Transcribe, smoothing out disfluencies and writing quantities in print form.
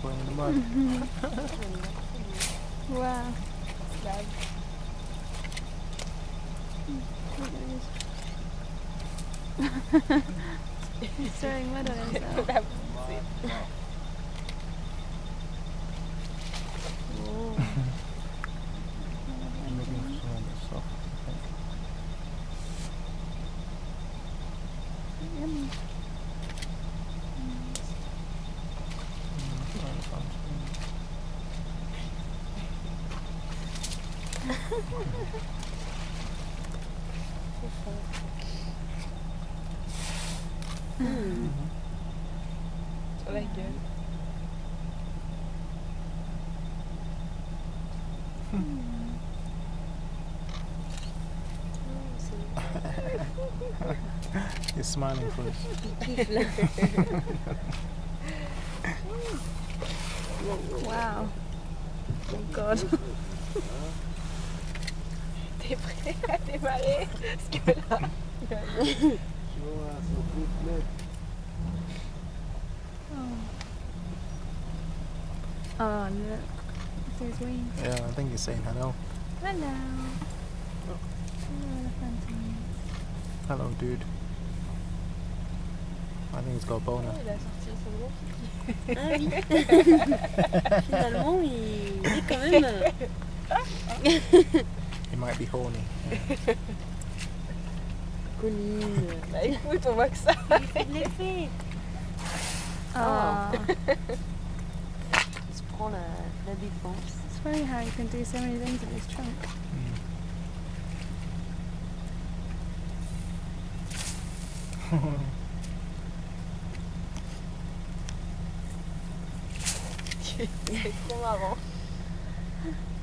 scrambling in the mud. Wow. He's throwing mud on himself. Oh. I'm looking for some of this stuff, I think. Yummy. Trying to find Sur la gueule. He's smiling first. Wow. Oh God. T'es prêt à démarrer? Parce que là, Oh look. It's his wings. Yeah, I think he's saying hello. Hello. Hello, elephant. Hello, dude. I think he's got a boner. il a sorti son gros. Ah oui. Finalement, il est quand même. He might be horny. Yeah. Colline. Bah écoute, on voit que ça. Il fait de l'effet. Oh. Il se prend la défense. It's funny how you can do so many things with his trunk. C'est trop marrant.